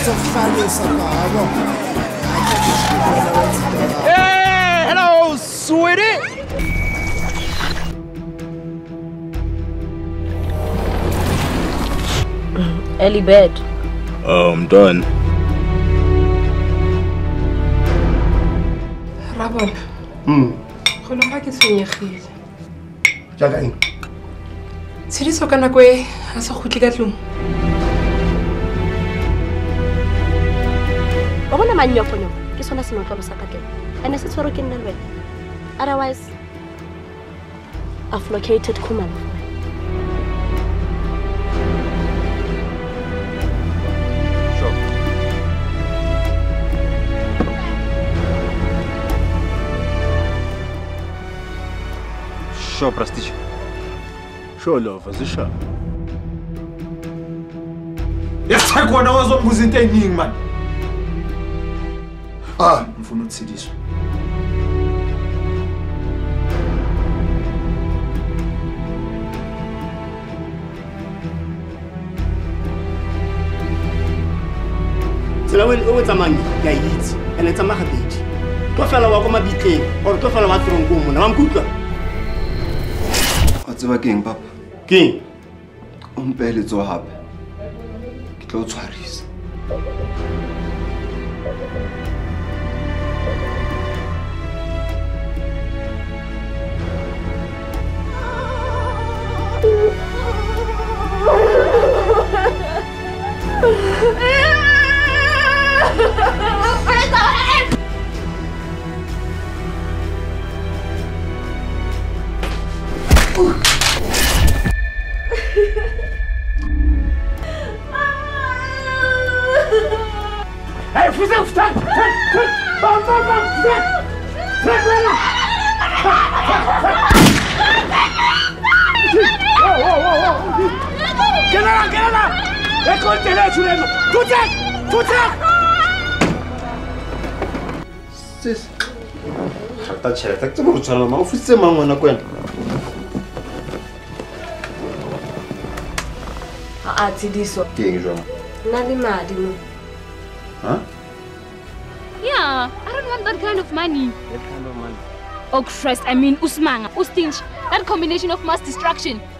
Hey, hello, sweetie. Early bed. I'm done. Rabon. Go lo ga ke tshwenyegile. Jaaka eng? Tshidiso ka nako e a sa gutli ka tlong. Ba bona manyofonyo ke sona se motlo sa ka tleng. Ene se tshwaro ke nna le wena. Otherwise, I've located Kuman. Что, простите? Что, Лёва, за что? Я так вона wazombuza into eningi man. Ngifuna ukuthidiswa. Tsela o tsamang ke a itse ene tsamaya gabedi. Tlo fela wa go mabitleng or tlo fela wa tronko mona wa mkutlwa. A tseba keng papa? Keng? O mpeletso hape. Ke tlo tshwarisa. Hey, fuzel, stand! Bam, bam, bam, stand! Stand, Rena! Whoa! Get out! Let's go to the children! Tout ça! Sis. Hatta chela, tak tsamo tsana ma ofisi mangwe na kwena. Tshidiso. Keng jwa? Na le madi mo. Huh? Yeah, I don't want that kind of money. What kind of money? Oh Christ, I mean Usmanga, Ustinch. That combination of mass destruction.